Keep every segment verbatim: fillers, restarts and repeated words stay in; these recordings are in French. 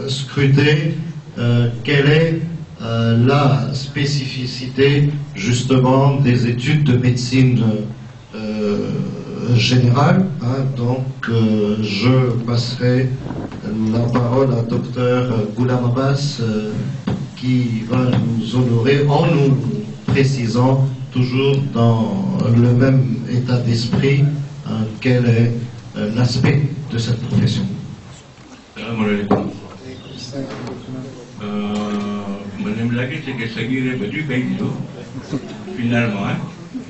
scruter euh, quelle est euh, la spécificité justement des études de médecine euh, générale. Hein. Donc euh, je passerai la parole à docteur Ghulam Abbas euh, qui va nous honorer en nous précisant toujours dans le même état d'esprit hein, quel est euh, l'aspect de cette profession. Finalement, hein,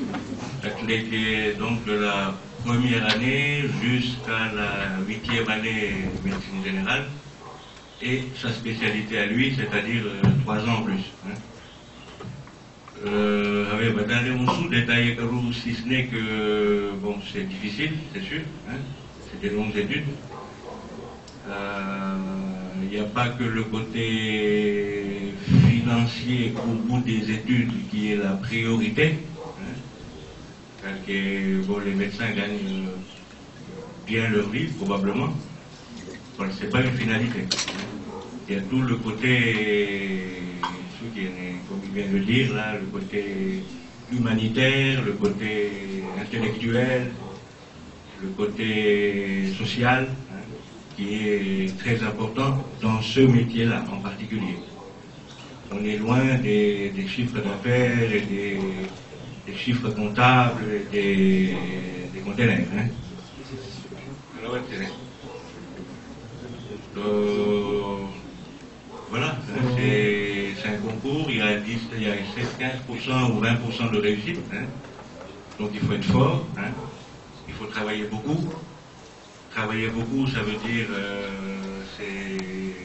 donc de la première année jusqu'à la huitième année médecine générale et sa spécialité à lui, c'est-à-dire euh, trois ans en plus. Hein. Euh, avec Badale Moussou, détaillé si ce n'est que bon, c'est difficile, c'est sûr, hein, c'est des longues études. Il n'y a pas que le côté financier au bout des études qui est la priorité. Hein, car que bon, les médecins gagnent bien leur vie, probablement. Bon, ce n'est pas une finalité. Il y a tout le côté, comme il vient de dire, là, le côté humanitaire, le côté intellectuel, le côté social, hein, qui est très important dans ce métier-là en particulier. On est loin des, des chiffres d'affaires et des, des chiffres comptables et des, des conteneurs. Hein. Euh, voilà, c'est un concours, il y a, dix, il y a quinze pour cent ou vingt pour cent de réussite, hein. Donc il faut être fort, hein. Il faut travailler beaucoup. Travailler beaucoup, ça veut dire euh, c'est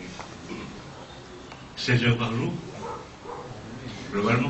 seize heures par jour, globalement.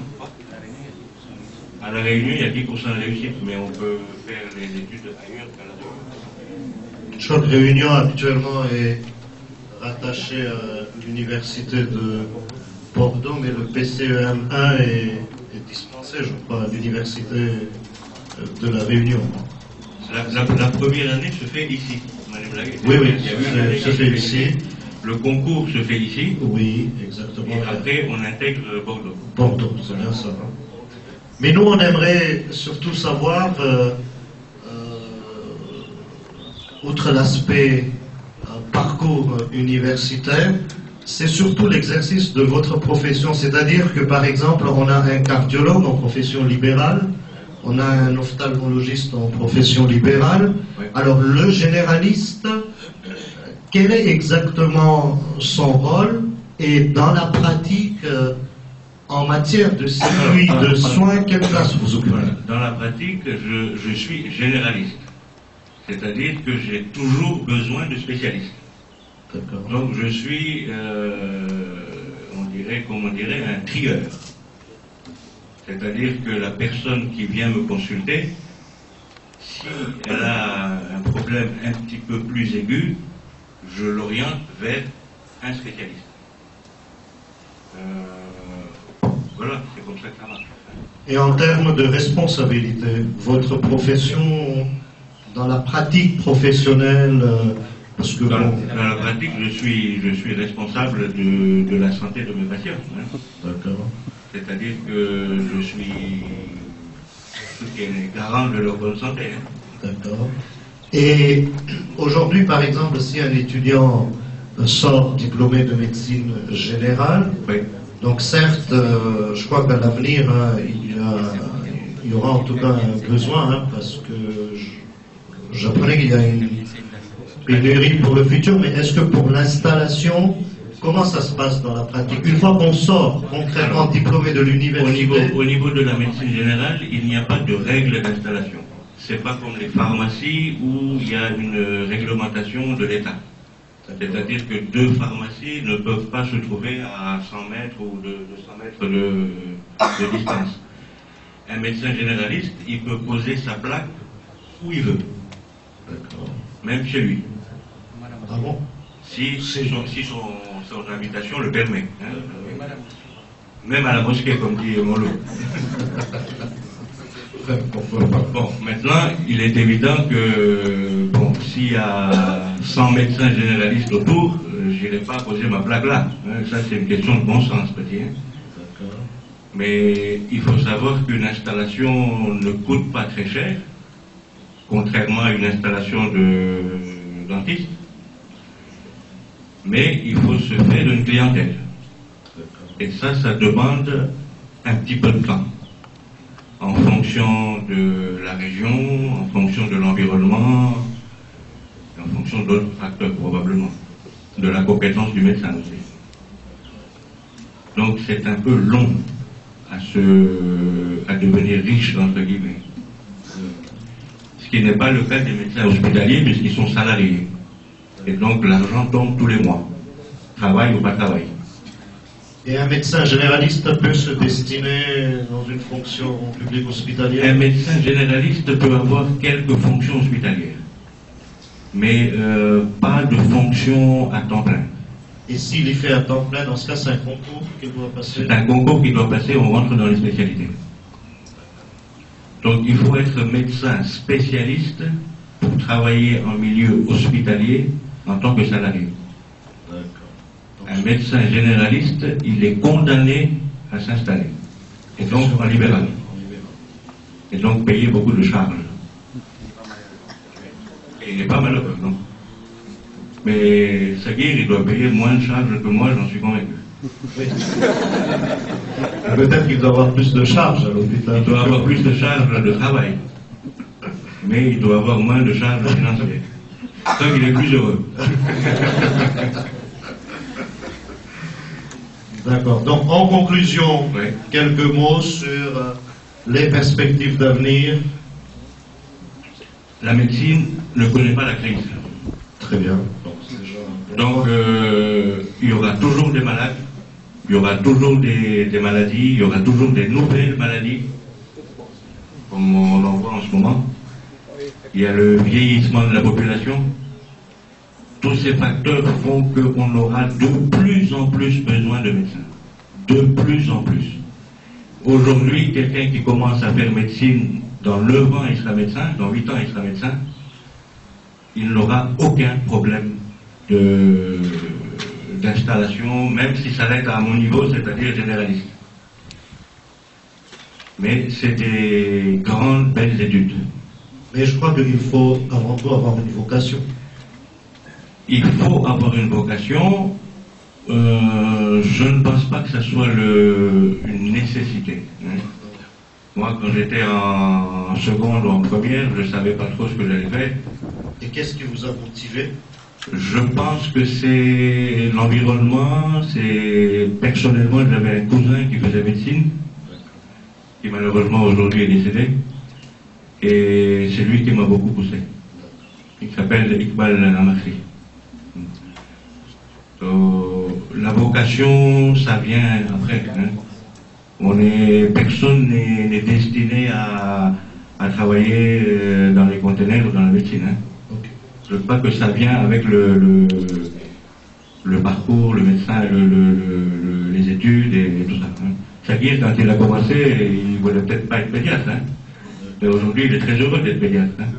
À la Réunion, il y a dix pour cent de réussite, mais on peut faire les études ailleurs qu'à la Réunion. Chaque Réunion actuellement est rattachée à l'université de Bordeaux, mais le P C E M un est, est dispensé, je crois, à l'université de la Réunion. La, la, la première année se fait ici, Madame Laguet. Oui, oui, se fait ici. Le concours se fait ici. Oui, exactement. Et après, on intègre Bordeaux. Bordeaux, c'est bien ça. Hein. Mais nous, on aimerait surtout savoir, euh, euh, outre l'aspect euh, parcours universitaire, c'est surtout l'exercice de votre profession. C'est-à-dire que, par exemple, on a un cardiologue en profession libérale, on a un ophtalmologiste en profession libérale. Oui. Alors, le généraliste, quel est exactement son rôle et dans la pratique, euh, en matière de circuit de alors, soins, quelle place vous occupez? Dans la pratique, je, je suis généraliste. C'est-à-dire que j'ai toujours besoin de spécialistes. Donc, je suis, euh, on dirait, comme on dirait, un trieur. C'est-à-dire que la personne qui vient me consulter, si elle a un problème un petit peu plus aigu, je l'oriente vers un spécialiste. Euh, voilà, c'est comme ça que ça marche. Et en termes de responsabilité, votre profession, dans la pratique professionnelle, euh, parce que dans, bon, dans la pratique, je suis, je suis responsable de, de la santé de mes patients. Hein. D'accord. C'est-à-dire que je suis garant de leur bonne santé. Hein. D'accord. Et aujourd'hui, par exemple, si un étudiant sort diplômé de médecine générale, oui. Donc certes, euh, je crois qu'à l'avenir, hein, il, il y aura en tout cas un besoin, hein, parce que j'apprenais qu'il y a une pénurie pour le futur, mais est-ce que pour l'installation, comment ça se passe dans la pratique? Une fois qu'on sort concrètement diplômé de l'université... Au niveau, au niveau de la médecine générale, il n'y a pas de règle d'installation. C'est pas comme les pharmacies où il y a une réglementation de l'État. C'est-à-dire que deux pharmacies ne peuvent pas se trouver à cent mètres ou de, de cent mètres de, de distance. Un médecin généraliste, il peut poser sa plaque où il veut. Même chez lui. Ah bon? Si, si, son, si son, son habitation le permet. Hein. Même à la mosquée, comme dit Molo. Bon, maintenant, il est évident que, bon, s'il y a cent médecins généralistes autour, je n'irai pas poser ma plaque là. Hein. Ça, c'est une question de bon sens, petit. Hein. Mais il faut savoir qu'une installation ne coûte pas très cher, contrairement à une installation de dentiste. Mais il faut se faire une clientèle. Et ça, ça demande un petit peu de temps. En fonction de la région, en fonction de l'environnement, en fonction d'autres facteurs probablement, de la compétence du médecin aussi. Donc c'est un peu long à, se, à devenir riche, entre guillemets. Ce qui n'est pas le cas des médecins hospitaliers puisqu'ils sont salariés. Et donc l'argent tombe tous les mois, travail ou pas travail. Et un médecin généraliste peut se destiner dans une fonction publique hospitalière? Un médecin généraliste peut avoir quelques fonctions hospitalières, mais euh, pas de fonction à temps plein. Et s'il y fait à temps plein, dans ce cas, c'est un concours qu'il doit passer? C'est un concours qu'il doit passer, on rentre dans les spécialités. Donc il faut être médecin spécialiste pour travailler en milieu hospitalier en tant que salarié. Un médecin généraliste, il est condamné à s'installer, et donc en libéral, et donc payer beaucoup de charges. Et il n'est pas malheureux, non? Mais Saguir, il doit payer moins de charges que moi, j'en suis convaincu. Oui. Peut-être qu'il doit avoir plus de charges à l'hôpital. Il doit avoir plus de charges de travail, mais il doit avoir moins de charges financières. Donc il est plus heureux. D'accord. Donc, en conclusion, oui. Quelques mots sur euh, les perspectives d'avenir. La médecine ne connaît pas la crise. Très bien. Donc, Donc euh, il y aura toujours des malades, il y aura toujours des, des maladies, il y aura toujours des nouvelles maladies, comme on en voit en ce moment. Il y a le vieillissement de la population. Tous ces facteurs font qu'on aura de plus en plus besoin de médecins. De plus en plus. Aujourd'hui, quelqu'un qui commence à faire médecine, dans neuf ans, il sera médecin, dans huit ans, il sera médecin. Il n'aura aucun problème d'installation, même si ça reste à mon niveau, c'est-à-dire généraliste. Mais c'est des grandes, belles études. Mais je crois qu'il faut avant tout avoir une vocation. Il faut avoir une vocation. Euh, je ne pense pas que ce soit le, une nécessité. Hein. Moi, quand j'étais en seconde ou en première, je ne savais pas trop ce que j'allais faire. Et qu'est-ce qui vous a motivé? Je pense que c'est l'environnement. C'est personnellement, j'avais un cousin qui faisait médecine, qui malheureusement aujourd'hui est décédé, et c'est lui qui m'a beaucoup poussé. Il s'appelle Iqbal Amakri. La vocation, ça vient après. Hein. On est, personne n'est destiné à, à travailler dans les conteneurs ou dans la médecine. Hein. Okay. Je crois que ça vient avec le, le, le parcours, le médecin, le, le, le, les études et, et tout ça. Hein. Saguir, quand il a commencé, il ne voulait peut-être pas être pédiatre. Hein. Mais aujourd'hui, il est très heureux d'être pédiatre. Hein.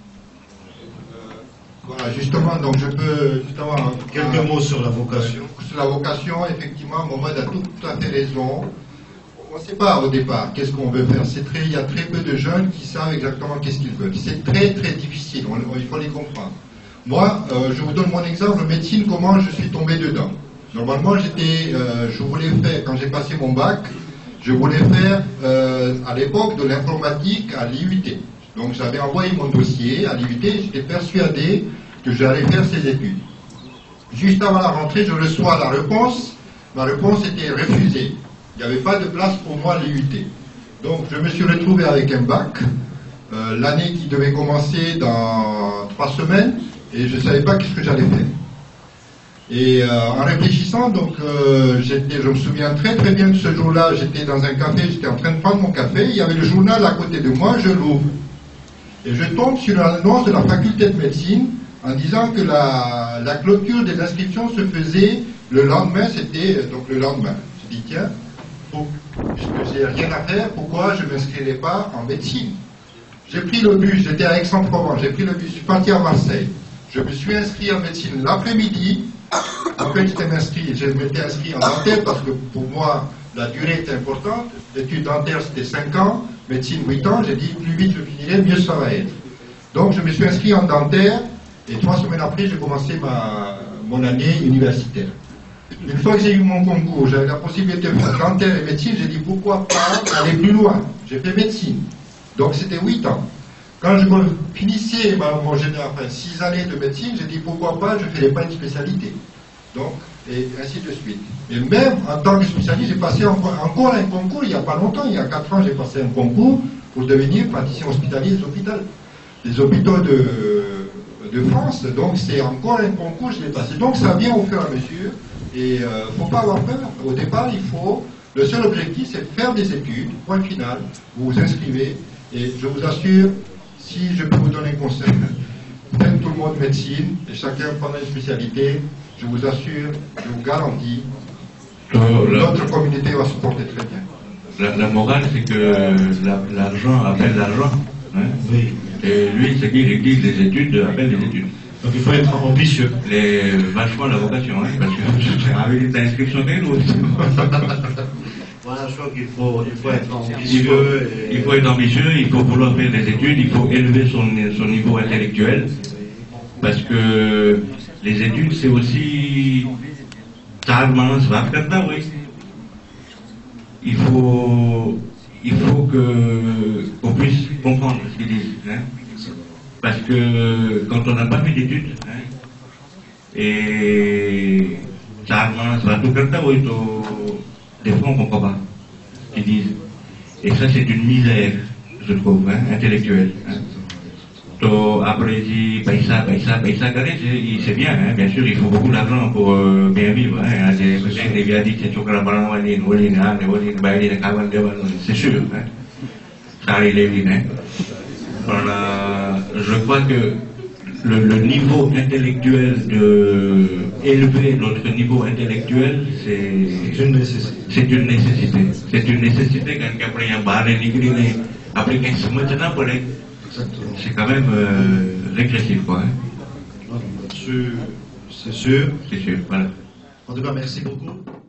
Voilà, justement, donc je peux justement... Quelques euh, mots sur la vocation. Sur la vocation, effectivement, Mohamed a tout, tout à fait raison. On ne sait pas au départ qu'est-ce qu'on veut faire. C'est très, il y a très peu de jeunes qui savent exactement qu'est-ce qu'ils veulent. C'est très très difficile, on, il faut les comprendre. Moi, euh, je vous donne mon exemple, médecine, comment je suis tombé dedans. Normalement, j'étais, euh, je voulais faire, quand j'ai passé mon bac, je voulais faire euh, à l'époque de l'informatique à l'I U T. Donc j'avais envoyé mon dossier à l'I U T, j'étais persuadé que j'allais faire ces études. Juste avant la rentrée, je reçois la réponse. Ma réponse était refusée. Il n'y avait pas de place pour moi à l'I U T. Donc je me suis retrouvé avec un bac, euh, l'année qui devait commencer dans trois semaines, et je ne savais pas qu'est-ce que j'allais faire. Et euh, en réfléchissant, donc euh, j'étais, je me souviens très très bien de ce jour-là, j'étais dans un café, j'étais en train de prendre mon café, il y avait le journal à côté de moi, je l'ouvre. Et je tombe sur l'annonce de la faculté de médecine en disant que la, la clôture des inscriptions se faisait le lendemain, c'était donc le lendemain. Je dis tiens, pour, puisque j'ai rien à faire, pourquoi je ne m'inscrirais pas en médecine? J'ai pris le bus, j'étais à Aix-en-Provence, j'ai pris le bus, je suis parti à Marseille. Je me suis inscrit en médecine l'après-midi, En fait, j'étais inscrit, je m'étais inscrit en dentaire parce que pour moi, la durée était importante. L'étude dentaire, c'était cinq ans, médecine huit ans. J'ai dit, plus vite je finirai, mieux ça va être. Donc, je me suis inscrit en dentaire et trois semaines après, j'ai commencé ma, mon année universitaire. Une fois que j'ai eu mon concours, j'avais la possibilité de faire dentaire et médecine, j'ai dit, pourquoi pas aller plus loin. J'ai fait médecine. Donc, c'était huit ans. Quand je finissais ma, mon général, enfin, six années de médecine, j'ai dit, pourquoi pas, je ne ferais pas une spécialité. Donc, et ainsi de suite. Et même en tant que spécialiste, j'ai passé encore, encore un concours, il n'y a pas longtemps, il y a quatre ans, j'ai passé un concours pour devenir praticien hospitalier des hôpitaux, des hôpitaux de, de France. Donc, c'est encore un concours, je l'ai passé. Donc, ça vient au fur et à mesure. Et il euh, ne faut pas avoir peur. Au départ, il faut. Le seul objectif, c'est de faire des études. Point final. Vous vous inscrivez. Et je vous assure, si je peux vous donner un conseil, faites tout le monde médecine et chacun prendra une spécialité. Je vous assure, je vous garantis, euh, notre communauté va se porter très bien. La, la morale, c'est que l'argent appelle l'argent. Hein? Oui. Et lui, ce qu'il dit, les études appellent les études. Donc il faut être ambitieux. Les, vachement la vocation, hein, parce que avec l'inscription des nous. Voilà, je crois qu'il faut, il faut être ambitieux. Il faut, et... il faut être ambitieux, il faut vouloir faire des études, il faut élever son, son niveau intellectuel, parce que les études, c'est aussi oui. Il faut, il faut que qu'on puisse comprendre ce qu'ils disent. Hein? Parce que quand on n'a pas fait d'études, hein, et ça va tout comme ça, oui, des fois on ne comprend pas ce qu'ils disent. Et ça, c'est une misère, je trouve, hein, intellectuelle. Hein. So, après, il paye ça, paye ça, paye ça, c'est bien, hein, bien sûr, il faut beaucoup d'argent pour euh, bien vivre. Hein, c'est sûr. Hein. Ça arrive vite. Hein. Voilà, je crois que le, le niveau intellectuel de élever notre niveau intellectuel, c'est une nécessité. C'est une nécessité. C'est une nécessité quand après un bar et après quinze maintenant pour les c'est quand même euh, régressif, quoi. Hein. C'est sûr. C'est sûr, voilà. En tout cas, merci beaucoup.